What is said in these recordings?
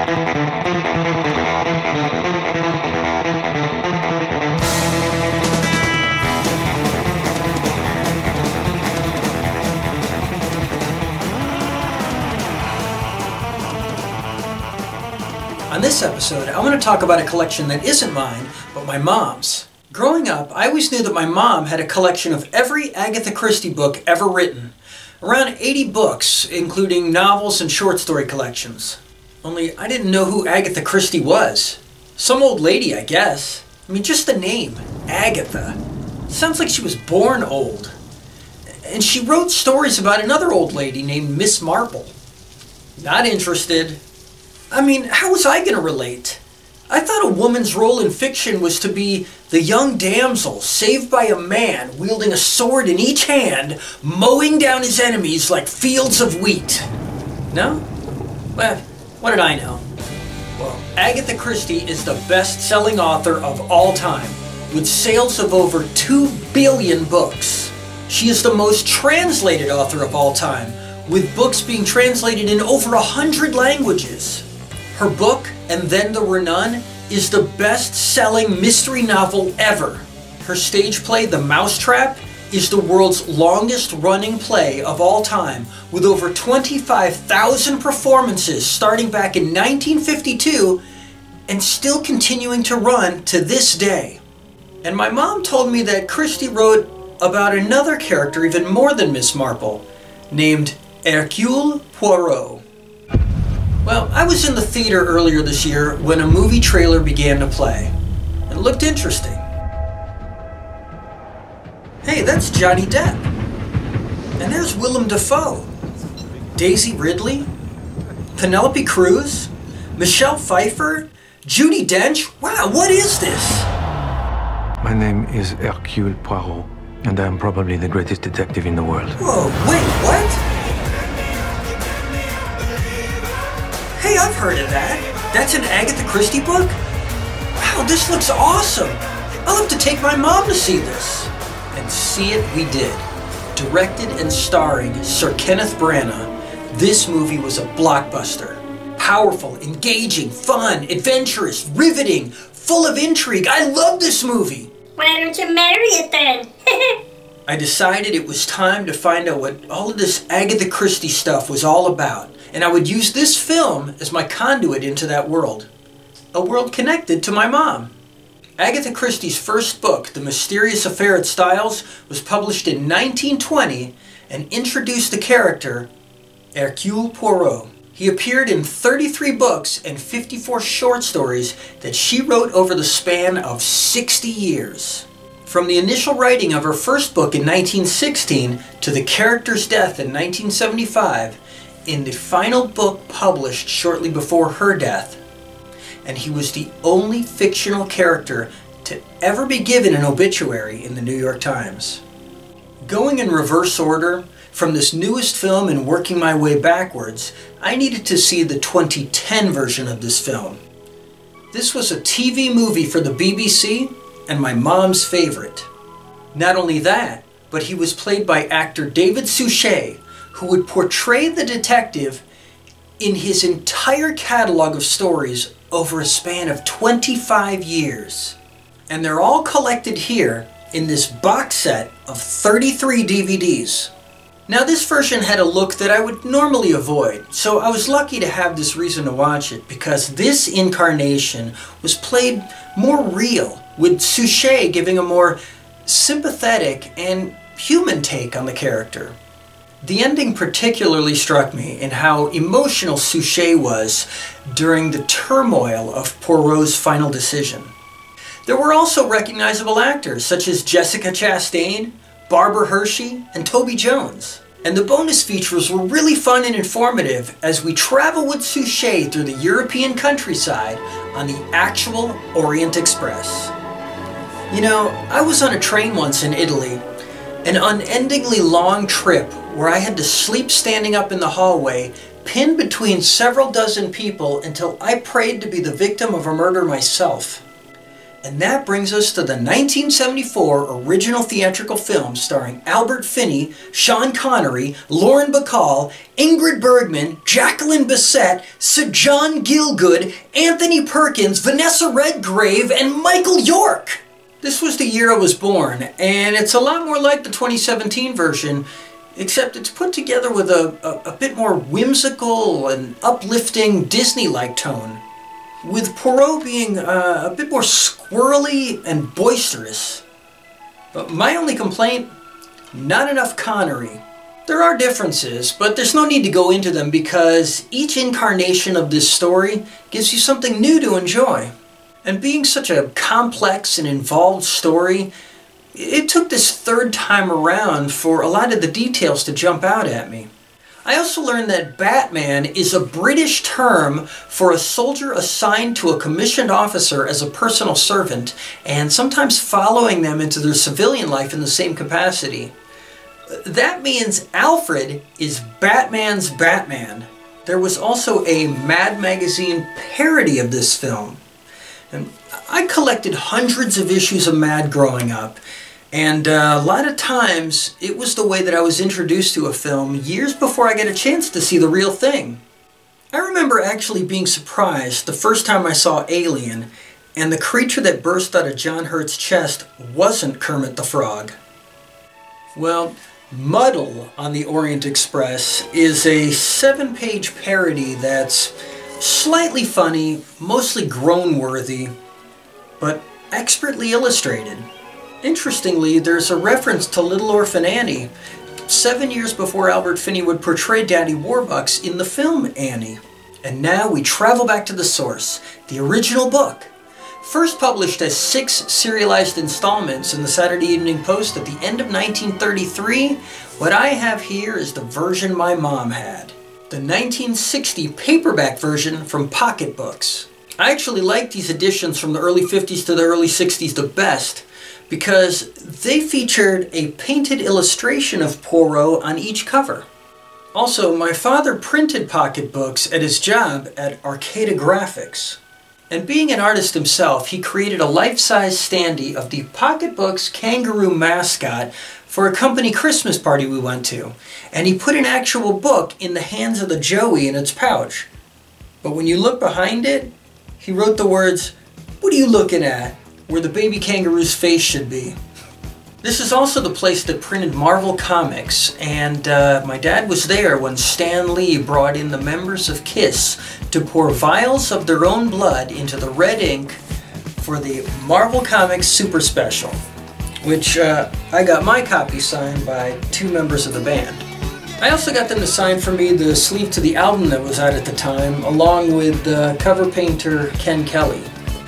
On this episode, I want to talk about a collection that isn't mine, but my mom's. Growing up, I always knew that my mom had a collection of every Agatha Christie book ever written. Around 80 books, including novels and short story collections. Only I didn't know who Agatha Christie was. Some old lady, I guess. I mean, just the name, Agatha. Sounds like she was born old. And she wrote stories about another old lady named Miss Marple. Not interested. I mean, how was I going to relate? I thought a woman's role in fiction was to be the young damsel saved by a man wielding a sword in each hand, mowing down his enemies like fields of wheat. No? Well, what did I know? Well, Agatha Christie is the best-selling author of all time, with sales of over 2 billion books. She is the most translated author of all time, with books being translated in over 100 languages. Her book, And Then There Were None, is the best-selling mystery novel ever. Her stage play, The Mousetrap, is the world's longest-running play of all time, with over 25,000 performances starting back in 1952 and still continuing to run to this day. And my mom told me that Christie wrote about another character even more than Miss Marple, named Hercule Poirot. Well, I was in the theater earlier this year when a movie trailer began to play. It looked interesting. Hey, that's Johnny Depp. And there's Willem Dafoe. Daisy Ridley. Penelope Cruz. Michelle Pfeiffer. Judi Dench. Wow, what is this? My name is Hercule Poirot, and I am probably the greatest detective in the world. Whoa, wait, what? Hey, I've heard of that. That's an Agatha Christie book? Wow, this looks awesome. I'll have to take my mom to see this. And see it we did. Directed and starring Sir Kenneth Branagh, this movie was a blockbuster. Powerful, engaging, fun, adventurous, riveting, full of intrigue. I love this movie. Why don't you marry it then? I decided it was time to find out what all of this Agatha Christie stuff was all about. And I would use this film as my conduit into that world. A world connected to my mom. Agatha Christie's first book, The Mysterious Affair at Styles, was published in 1920 and introduced the character Hercule Poirot. He appeared in 33 books and 54 short stories that she wrote over the span of 60 years. From the initial writing of her first book in 1916 to the character's death in 1975, in the final book published shortly before her death, and he was the only fictional character to ever be given an obituary in the New York Times. Going in reverse order, from this newest film and working my way backwards, I needed to see the 2010 version of this film. This was a TV movie for the BBC and my mom's favorite. Not only that, but he was played by actor David Suchet, who would portray the detective in his entire catalog of stories over a span of 25 years. And they're all collected here in this box set of 33 DVDs. Now this version had a look that I would normally avoid, so I was lucky to have this reason to watch it because this incarnation was played more real, with Suchet giving a more sympathetic and human take on the character. The ending particularly struck me in how emotional Suchet was during the turmoil of Poirot's final decision. There were also recognizable actors such as Jessica Chastain, Barbara Hershey, and Toby Jones. And the bonus features were really fun and informative as we travel with Suchet through the European countryside on the actual Orient Express. You know, I was on a train once in Italy, an unendingly long trip where I had to sleep standing up in the hallway, pinned between several dozen people until I prayed to be the victim of a murder myself. And that brings us to the 1974 original theatrical film starring Albert Finney, Sean Connery, Lauren Bacall, Ingrid Bergman, Jacqueline Bisset, Sir John Gielgud, Anthony Perkins, Vanessa Redgrave, and Michael York. This was the year I was born, and it's a lot more like the 2017 version, except it's put together with a bit more whimsical and uplifting Disney-like tone, with Poirot being a bit more squirrely and boisterous. But my only complaint, not enough Connery. There are differences, but there's no need to go into them because each incarnation of this story gives you something new to enjoy. And being such a complex and involved story, it took this third time around for a lot of the details to jump out at me. I also learned that Batman is a British term for a soldier assigned to a commissioned officer as a personal servant and sometimes following them into their civilian life in the same capacity. That means Alfred is Batman's Batman. There was also a Mad Magazine parody of this film. And I collected hundreds of issues of Mad growing up. And a lot of times, it was the way that I was introduced to a film years before I got a chance to see the real thing. I remember actually being surprised the first time I saw Alien, and the creature that burst out of John Hurt's chest wasn't Kermit the Frog. Well, Muddle on the Orient Express is a 7-page parody that's slightly funny, mostly groan-worthy, but expertly illustrated. Interestingly, there's a reference to Little Orphan Annie, 7 years before Albert Finney would portray Daddy Warbucks in the film Annie. And now we travel back to the source, the original book. First published as 6 serialized installments in the Saturday Evening Post at the end of 1933, what I have here is the version my mom had. The 1960 paperback version from Pocket Books. I actually like these editions from the early 50s to the early 60s the best, because they featured a painted illustration of Poirot on each cover. Also, my father printed Pocket Books at his job at Arcata Graphics. And being an artist himself, he created a life-size standee of the Pocket Books kangaroo mascot for a company Christmas party we went to. And he put an actual book in the hands of the Joey in its pouch. But when you look behind it, he wrote the words, "What are you looking at?" where the baby kangaroo's face should be. This is also the place that printed Marvel Comics, and my dad was there when Stan Lee brought in the members of KISS to pour vials of their own blood into the red ink for the Marvel Comics Super Special, which I got my copy signed by 2 members of the band. I also got them to sign for me the sleeve to the album that was out at the time, along with cover painter Ken Kelly.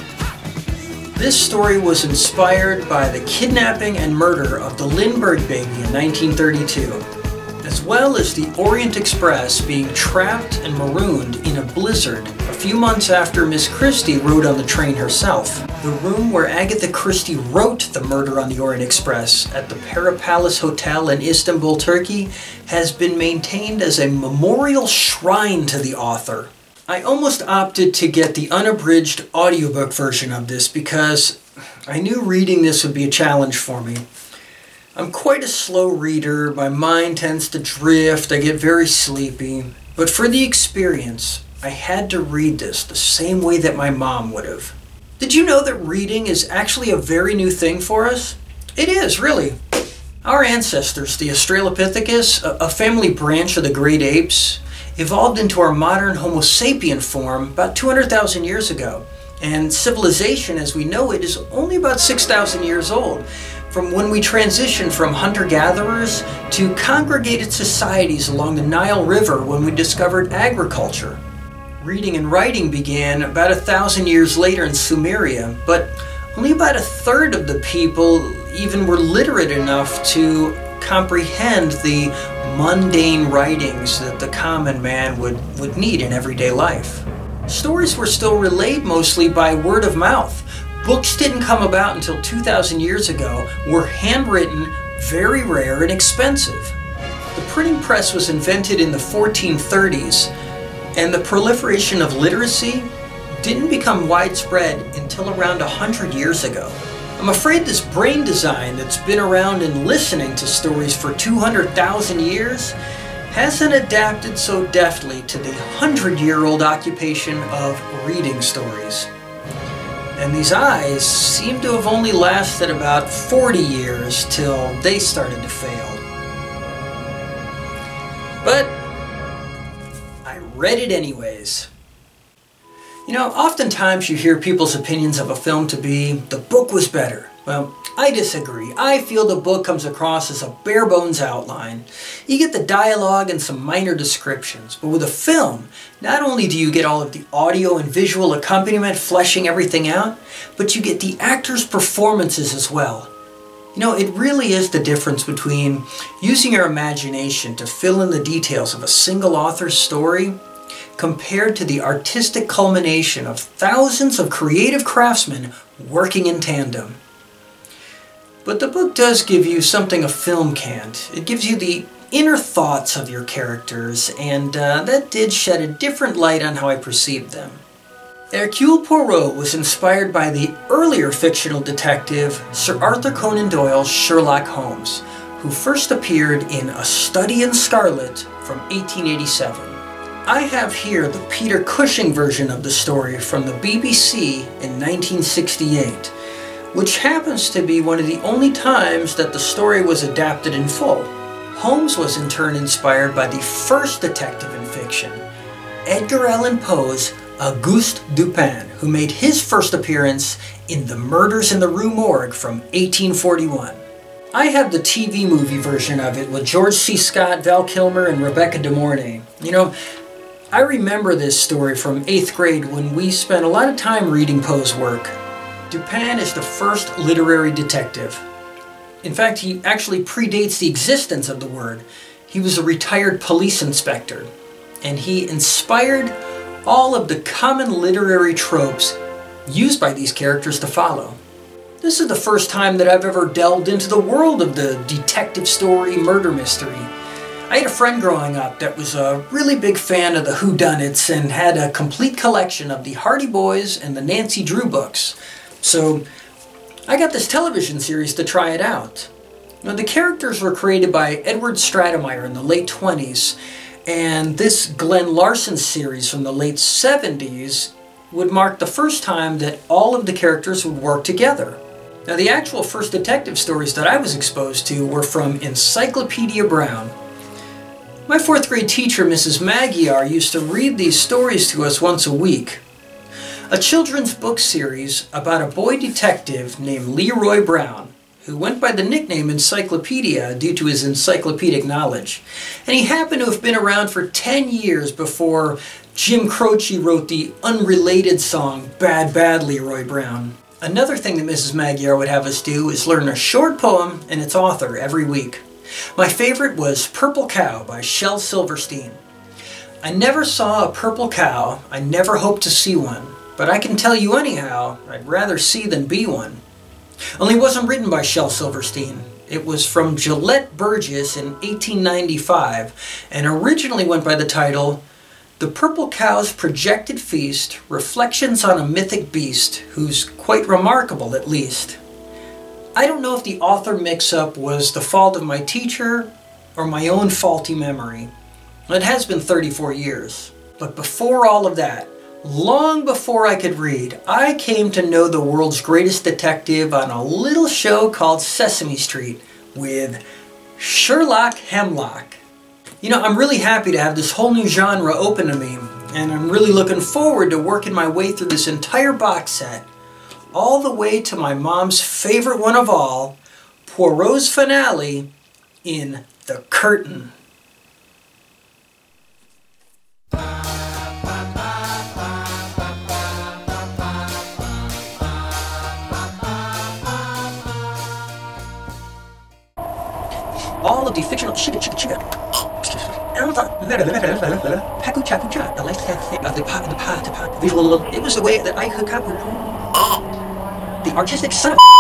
This story was inspired by the kidnapping and murder of the Lindbergh baby in 1932, as well as the Orient Express being trapped and marooned in a blizzard a few months after Miss Christie rode on the train herself. The room where Agatha Christie wrote The Murder on the Orient Express at the Peripalace Hotel in Istanbul, Turkey, has been maintained as a memorial shrine to the author. I almost opted to get the unabridged audiobook version of this because I knew reading this would be a challenge for me. I'm quite a slow reader, my mind tends to drift, I get very sleepy, but for the experience, I had to read this the same way that my mom would have. Did you know that reading is actually a very new thing for us? It is, really. Our ancestors, the Australopithecus, a family branch of the great apes, evolved into our modern Homo sapien form about 200,000 years ago. And civilization as we know it is only about 6,000 years old, from when we transitioned from hunter-gatherers to congregated societies along the Nile River when we discovered agriculture. Reading and writing began about 1,000 years later in Sumeria, but only about 1/3 of the people even were literate enough to comprehend the mundane writings that the common man would need in everyday life. Stories were still relayed mostly by word of mouth. Books didn't come about until 2,000 years ago, were handwritten, very rare, and expensive. The printing press was invented in the 1430s, and the proliferation of literacy didn't become widespread until around 100 years ago. I'm afraid this brain design that's been around and listening to stories for 200,000 years hasn't adapted so deftly to the 100-year-old occupation of reading stories. And these eyes seem to have only lasted about 40 years till they started to fail. But I read it anyways. You know, oftentimes you hear people's opinions of a film to be, the book was better. Well, I disagree. I feel the book comes across as a bare bones outline. You get the dialogue and some minor descriptions, but with a film, not only do you get all of the audio and visual accompaniment fleshing everything out, but you get the actors' performances as well. You know, it really is the difference between using your imagination to fill in the details of a single author's story compared to the artistic culmination of thousands of creative craftsmen working in tandem. But the book does give you something a film can't. It gives you the inner thoughts of your characters, and that did shed a different light on how I perceived them. Hercule Poirot was inspired by the earlier fictional detective Sir Arthur Conan Doyle's Sherlock Holmes, who first appeared in A Study in Scarlet from 1887. I have here the Peter Cushing version of the story from the BBC in 1968. Which happens to be one of the only times that the story was adapted in full. Holmes was in turn inspired by the first detective in fiction, Edgar Allan Poe's Auguste Dupin, who made his first appearance in The Murders in the Rue Morgue from 1841. I have the TV movie version of it with George C. Scott, Val Kilmer, and Rebecca De Mornay. You know, I remember this story from 8th grade when we spent a lot of time reading Poe's work. Dupin is the first literary detective. In fact, he actually predates the existence of the word. He was a retired police inspector, and he inspired all of the common literary tropes used by these characters to follow. This is the first time that I've ever delved into the world of the detective story murder mystery. I had a friend growing up that was a really big fan of the whodunits and had a complete collection of the Hardy Boys and the Nancy Drew books. So I got this television series to try it out. Now, the characters were created by Edward Stratemeyer in the late 20s, and this Glenn Larson series from the late 70s would mark the first time that all of the characters would work together. Now, the actual first detective stories that I was exposed to were from Encyclopedia Brown. My 4th grade teacher, Mrs. Magyar, used to read these stories to us once a week. A children's book series about a boy detective named Leroy Brown, who went by the nickname Encyclopedia due to his encyclopedic knowledge. And he happened to have been around for 10 years before Jim Croce wrote the unrelated song Bad Bad Leroy Brown. Another thing that Mrs. Magyar would have us do is learn a short poem and its author every week. My favorite was Purple Cow by Shel Silverstein. I never saw a purple cow, I never hoped to see one. But I can tell you anyhow, I'd rather see than be one. Only it wasn't written by Shel Silverstein. It was from Gillette Burgess in 1895 and originally went by the title The Purple Cow's Projected Feast, Reflections on a Mythic Beast, who's quite remarkable at least. I don't know if the author mix-up was the fault of my teacher or my own faulty memory. It has been 34 years. But before all of that, long before I could read, I came to know the world's greatest detective on a little show called Sesame Street with Sherlock Hemlock. You know, I'm really happy to have this whole new genre open to me, and I'm really looking forward to working my way through this entire box set, all the way to my mom's favorite one of all, Poirot's finale in The Curtain. All of the fictional visual. It was the way that I could the artistic son of